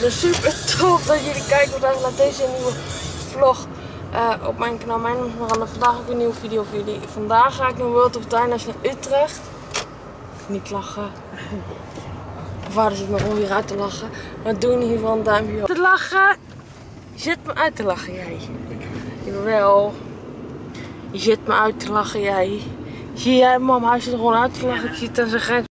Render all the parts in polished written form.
Dus super tof dat jullie kijken vandaag naar deze nieuwe vlog op mijn kanaal. Mijn naam is Miranda. Vandaag heb ik een nieuwe video voor jullie. Vandaag ga ik naar World of Dino's naar Utrecht. Niet lachen. Mijn vader zit me gewoon weer uit te lachen. Maar doe in ieder geval een duimpje op. Te lachen. Je zit me uit te lachen, jij. Jawel. Je zit me uit te lachen, jij. Zie jij, mam, hij zit er gewoon uit te lachen. Ik zie het aan zijn grens.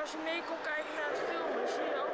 als je mee kon kijken naar het filmen, zie je ook.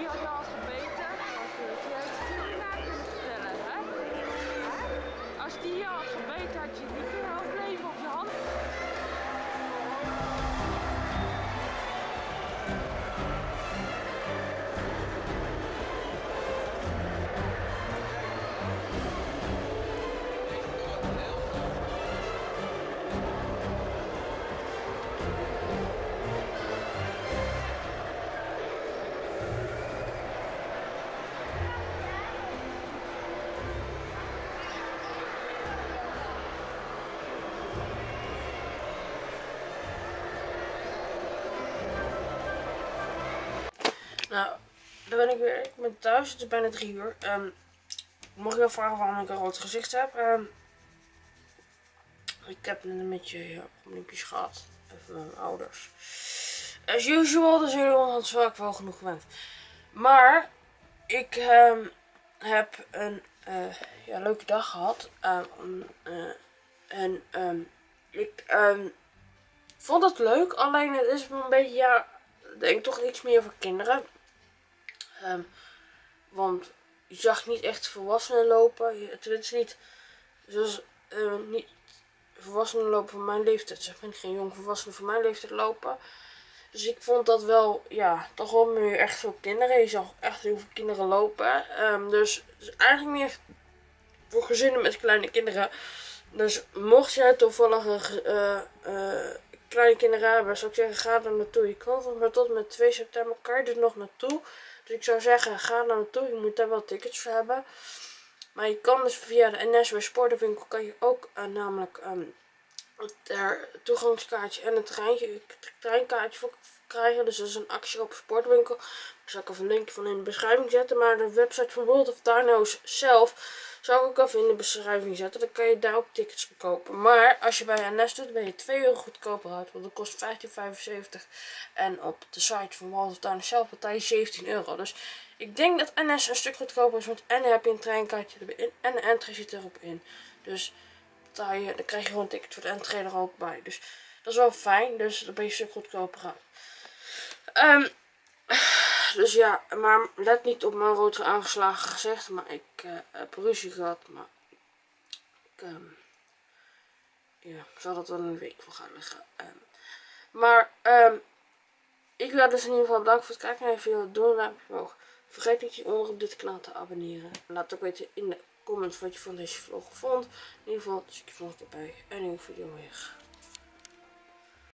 die had je al gebeten. Je hebt het niet na kunnen vertellen, hè? Als die je had gebeten, had je niet kunnen overleven op je hand. Nou, daar ben ik weer. Ik ben thuis. Het is bijna 3 uur. Mocht je wel vragen waarom ik een rood gezicht heb? Ik heb net een beetje bloempjes gehad. Even met mijn ouders. As usual, dus jullie hadden vaak wel genoeg gewend. Maar ik heb een leuke dag gehad. Ik vond het leuk. Alleen het is een beetje, ik denk toch iets meer voor kinderen. Want je zag niet echt volwassenen lopen. Het is niet zoals niet volwassenen lopen van mijn leeftijd. Zeg maar geen jong volwassenen van mijn leeftijd lopen. Dus ik vond dat wel, toch wel meer echt voor kinderen. Je zag echt heel veel kinderen lopen. Dus eigenlijk meer voor gezinnen met kleine kinderen. Dus mocht jij toevallig kleine kinderen hebben, zou ik zeggen, ga er naartoe. Je kan maar tot met 2 september kan je er nog naartoe. Dus ik zou zeggen, ga er naartoe. Je moet daar wel tickets voor hebben. Maar je kan dus via de NS bij Sportenwinkel kan je ook namelijk het toegangskaartje en het treinkaartje voor krijgen. Dus dat is een actie op Sportwinkel. Daar zal ik even een linkje van in de beschrijving zetten. Maar de website van World of Dino's zelf zal ik ook even in de beschrijving zetten. Dan kan je daar ook tickets kopen. Maar als je bij NS doet, ben je 2 euro goedkoper uit. Want dat kost 15,75. En op de site van World of Dino's zelf betaal je 17 euro. Dus ik denk dat NS een stuk goedkoper is. Want en dan heb je een treinkaartje erin en de entree zit erop in. Dus dan krijg je gewoon een ticket voor de entree er ook bij. Dus dat is wel fijn. Dus dan ben je een stuk goedkoper uit. Dus ja, maar let niet op mijn rood aangeslagen gezicht. Maar ik heb ruzie gehad. Maar ik zal dat wel een week voor gaan liggen. Ik wil dus in ieder geval bedanken voor het kijken. En even jullie doen een duimpje omhoog. Vergeet niet je onder op dit kanaal te abonneren. En laat ook weten in de comments wat je van deze vlog vond. In ieder geval, zie ik je volgende keer bij een nieuwe video weer.